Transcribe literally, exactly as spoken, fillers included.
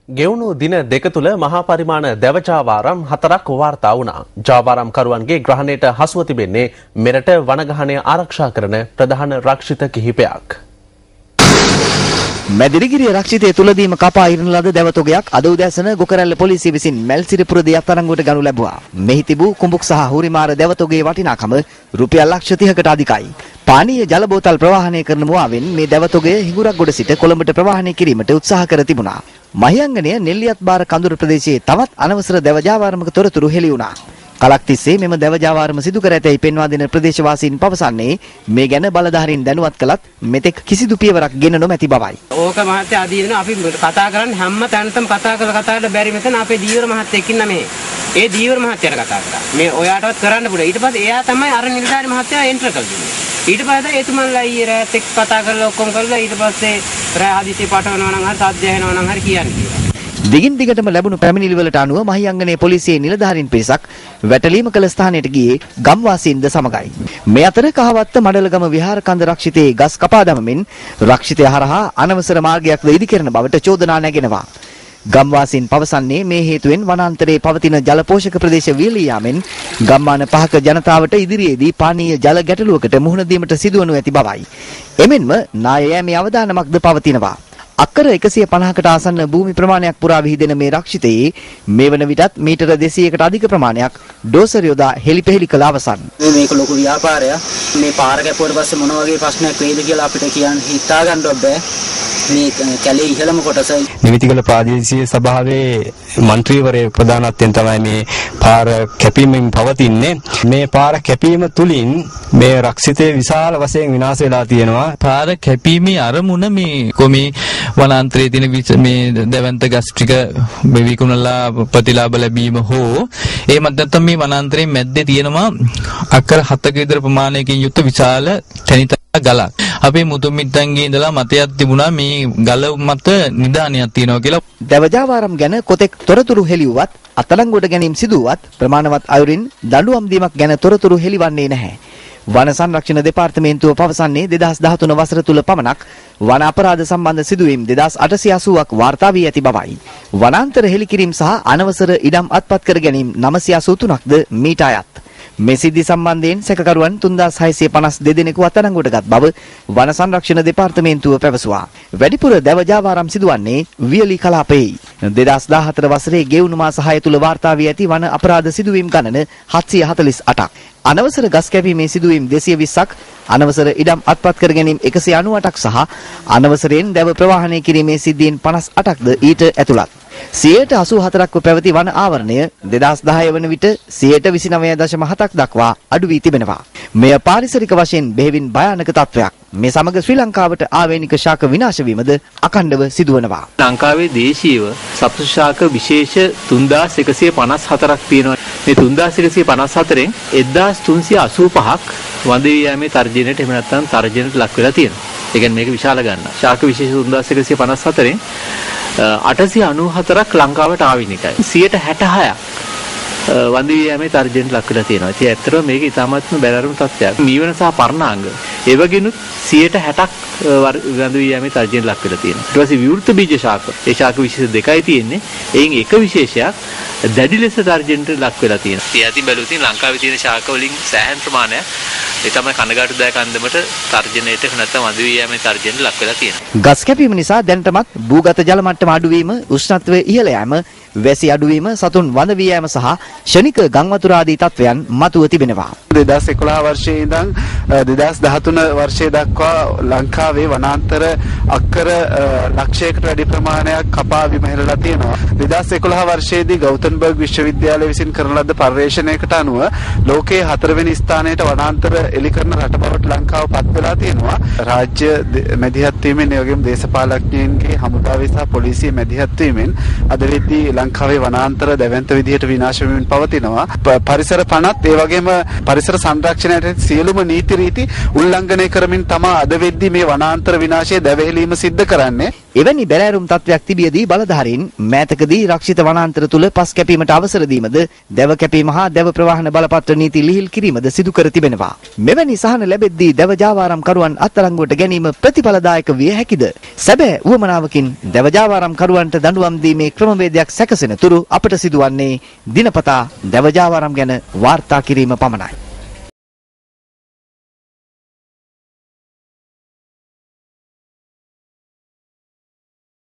ගෙවුණු දින දෙක තුළ මහා පරිමාණ දැව ජාවාරම් හතරක් වාර්තා වුණා. ජාවාරම් කරුවන්ගේ ග්‍රහණයට හසුව තිබෙන්නේ මෙරට වනගහනය ආරක්ෂා කරන ප්‍රධාන රක්ෂිත කිහිපයක්. මැදිරිගිරිය රක්ෂිතය තුලදීම කපා ඉරන ලද දැවතොගයක් අද උදෑසන ගොකරැල්ල පොලිසිය විසින් මැල්සිරිපුර දෙයක් තරංගුවට ගනු ලැබුවා. මෙහි තිබූ කුඹුක් සහ හුරිමාර දැවතොගේ වටිනාකම රුපියල් ලක්ෂ තිහකට අධිකයි. පානීය ජල බෝතල් ප්‍රවාහනය කරන මුවාවෙන් මේ දැවතොගය හිඟුරක් ගොඩ සිට කොළඹට ප්‍රවාහනය කිරීමට උත්සාහ කර තිබුණා. මහියංගනය නෙල්ලියත් බාර කඳුර ප්‍රදේශයේ තවත් අනවසර දැව ජාවාරමක තොරතුරු හෙළි වුණා. කලක් තිස්සේ මෙම දැව ජාවාරම සිදු කර ඇතැයි පෙන්වා දෙන ප්‍රදේශවාසීන් පවසන්නේ මේ ගැන බලධාරීන් දැනුවත් කළත් මෙතෙක් කිසිදු පියවරක් ගෙන නොමැති බවයි. ඕක මහත්තයා අදීන අපි කතා කරන්නේ හැම තැනටම කතා කරලා කතා කරලා බැරි මෙතන අපේ දීවර මහත්තයෙක් ඉන්න මේ. ඒ දීවර මහත්තයාට කතා කරා. මේ ඔයාටවත් කරන්න පුළුවන්. ඊට පස්සේ එයා තමයි අර නිලධාරි මහත්තයා එන්ටර් කළේ. ඊට පස්සේ එතුමන්ලා ඊයේ රාත් එක්ක කතා කරලා ඔක්කොම කරලා ඊට පස්සේ රා හදිසියේ පටවනවා නම් හරි සාධ්‍ය වෙනවා නම් හරි කියන්නේ. දිගින් දිගටම ලැබුණු පැමිණිලි වලට අනුව මහියංගනයේ පොලිසියේ නිලධාරීන් පිරිසක් වැටලීම කළ ස්ථානයට ගියේ ගම්වාසීන්ද සමගයි. මේ අතර කහවත්ත මඩලගම විහාර කන්ද රක්ෂිතයේ ගස් කපා දමමින් රක්ෂිතය හරහා අනවසර මාර්ගයක්ද ඉදිකරන බවට චෝදනා නැගෙනවා. ගම්වාසීන් පවසන්නේ මේ හේතුවෙන් වනාන්තරයේ පවතින ජල පෝෂක ප්‍රදේශ වියලී යාමෙන් ගම්මාන පහක ජනතාවට ඉදිරියේදී පානීය ජල ගැටලුවකට මුහුණ දීමට සිදුවනු ඇති බවයි. එමෙන්ම නාය යෑමේ අවදානමක්ද පවතිනවා. අක්කර එකසිය පනහකට ආසන්න භූමි ප්‍රමාණයක් පුරා විහිදෙන මේ රක්ෂිතයේ මේ වන විටත් මීටර දෙසීයකට අධික ප්‍රමාණයක් ඩෝසර් යොදා හෙලිපෙහෙලි කළ අවසන්. මේක ලොකු ව්‍යාපාරයක්. මේ පාර කැපුවට පස්සේ මොන වගේ ප්‍රශ්නයක් වෙයිද කියලා අපිට කියන්න හිතා ගන්නවත් බෑ. මේ කැලේ ඉහළම කොටස නිවිතිගල ප්‍රාදේශීය සභාවේ മന്ത്രിවරයා ප්‍රධානත්වයෙන් තමයි මේ පාර කැපීමෙන් පවතින්නේ. මේ පාර කැපීම තුලින් මේ රක්ෂිතයේ විශාල වශයෙන් විනාශ වෙලා තියෙනවා. පාර කැපීමේ අරමුණ මේ කොමි වනාන්තරයේ තියෙන මේ දැවැන්ත ගස් ටික විකුණලා ප්‍රතිලාභ ලැබීම හෝ එහෙමත් නැත්නම් මේ වනාන්තරයේ මැද්දේ තියෙනවා අක්කර හතක විතර ප්‍රමාණයකින් යුක්ත විශාල තනිත ගලක්. අපේ මුතුමිත්තන්ගේ ඉඳලා මතයක් තිබුණා මේ ගල මත නිදානියක් තියෙනවා කියලා. දැව ජාවාරම් ගැන කොතෙක් තොරතුරු හෙළිවුවත් අත්අඩංගුවට ගැනීම සිදුවත් ප්‍රමාණවත් අයුරින් දඬුවම් දීමක් ගැන තොරතුරු හෙළිවන්නේ නැහැ. වන සංරක්ෂණ දෙපාර්තමේන්තුව පවසන්නේ දෙදහස් දහතුන වසර තුල පමණක් වන අපරාධ සම්බන්ධ සිදුවීම් දෙදහස් අටසිය අසූවක් වාර්තා වී ඇති බවයි. වනාන්තර හෙළිකිරීම සහ අනවසර ඉඩම් අත්පත් කර ගැනීම නවසිය අසූ තුනක්ද මීට අයත්. මේ සිද්ධි සම්බන්ධයෙන් සැකකරුවන් තුන්දාස් හයසිය පනස් දෙදෙනෙකු අත්අඩංගුවට ගත් බව වන සංරක්ෂණ දෙපාර්තමේන්තුව පැවසුවා. වැඩිපුර දැව ජාවාරම් සිදුවන්නේ වියලි කලාපයේ. දෙදහස් දාහතර වසරේ ගෙවුණු මාස හය තුල වාර්තා වී ඇති වන අපරාධ සිදුවීම් ගණන හත්සිය හතළිස් අටක්. අනවසර ගස් කැපීමේ සිදුවීම් දෙසිය විස්සක්, අනවසර ඉඩම් අත්පත් කර ගැනීම එකසිය අනූඅටක් සහ අනවසරයෙන් දැව ප්‍රවාහනය කිරීමේ සිද්ධීන් පනස් අටක්ද ඊට ඇතුළත්. සියයට අසූ හතරක්ව පැවති වන ආවරණය දෙදහස් දහය වන විට සියයට විසිනවය දශම හතක් දක්වා අඩු වී තිබෙනවා. මෙය පාරිසරික වශයෙන් බෙහෙවින් භයානක තත්වයක්. මේ සමග ශ්‍රී ලංකාවට ආවේනික ශාක විනාශ වීමද අඛණ්ඩව සිදුවනවා. ලංකාවේ දේශීයව සප්ත ශාක විශේෂ තුන්දාස් එකසිය පනස් හතරක් තියෙනවා. මේ තුන්දාස් එකසිය පනස් හතරෙන් එක්දාස් තුන්සිය අසූ පහක් වඳ වී යෑමේ තර්ජනයට එහෙම නැත්නම් තර්ජනයට ලක් වෙලා තියෙනවා. ඒ කියන්නේ මේක විශාල ගණනක්. ශාක විශේෂ තුන්දාස් එකසිය පනස් හතරෙන් අටසිය අනූ හතරක් ලංකාවට ආවිනිකයි. සියයට හැටහයක් වඳ වී යෑමේ තර්ජනයට ලක් වෙලා තියෙනවා. ඉතින් ඇත්තටම මේක ඉතාමත්ම බැලරුම් තත්ත්වයක්. මීවන සහ පර්ණාංග ඒ වගේනුත් සියයට හැටක් වඳ වී යෑමේ තර්ජනයට ලක් වෙලා තියෙනවා. ඊට පස්සේ විවෘත බීජ ශාක. ඒ ශාක විශේෂ දෙකයි තියෙන්නේ. එයින් එක විශේෂයක් දැඩි ලෙස තර්ජනයට ලක් වෙලා තියෙනවා. ඉතින් ඇති බැලුවොත් ලංකාවේ තියෙන ශාක වලින් සෑහෙන ප්‍රමාණයක් ඒ තමයි කනගාටුදායක අන්දමට තර්ජනයට නැත්නම් වඳ වී යෑමේ තර්ජනයට ලක් වෙලා තියෙනවා. ගස් කැපීම නිසා දැනටමත් භූගත ජල මට්ටම අඩුවීම, උෂ්ණත්වය ඉහළ යාම, වැසි අඩුවීම, සතුන් වඳ වී යාම සහ ෂණික ගම් වතුර ආදී තත්වයන් මතුව තිබෙනවා. දෙදහස් එකොළහ වර්ෂයේ ඉඳන් දෙදහස් දහතුන වර්ෂය දක්වා ලංකාවේ වනාන්තර අක්කර ලක්ෂයකට වැඩි ප්‍රමාණයක් කපා විමහෙරලා තියෙනවා. දෙදහස් එකොළහ වර්ෂයේදී ගෞතම්බර්ග් විශ්වවිද්‍යාලය විසින් කරන ලද පර්යේෂණයකට අනුව ලෝකයේ හතරවෙනි ස්ථානයට වනාන්තර එලි කරන රට බවට ලංකාව පත් වෙලා තියෙනවා. රාජ්‍ය මැදිහත් වීමෙන් ඒ වගේම දේශපාලඥයින්ගේ හමුදාවේ සහ පොලිසිය මැදිහත් වීමෙන් අද වෙද්දී ලංකාවේ වනාන්තර දැවැන්ත විදිහට විනාශ වෙමින් පවතිනවා. පරිසර පනත් ඒ වගේම පරිසර සංරක්ෂණයට සියලුම නීති රීති උල්ලංඝනය කරමින් තමයි අද වෙද්දී මේ වනාන්තර විනාශය දැවහෙලීම සිද්ධ කරන්නේ. එවැනි බැලෑරුම් තත්වයක් තිබියදී බලධාරීන් මෑතකදී රක්ෂිත වනාන්තර තුල පස් කැපීමට අවසර දීමද, දැව කැපීම හා දැව ප්‍රවාහන බලපත්‍ර නීති ලිහිල් කිරීමද සිදු කර තිබෙනවා. මෙවැනි සහන ලැබෙද්දී දැව ජාවාරම් කරුවන් අත්අඩංගුවට ගැනීම ප්‍රතිඵලදායක විය හැකිද? සැබෑ උවමනාවකින් දැව ජාවාරම් කරුවන්ට දඬුවම් දීමේ ක්‍රමවේදයක් සැකසෙන තුරු අපට සිදුවන්නේ දිනපතා දැව ජාවාරම් ගැන වාර්තා කිරීම පමණයි.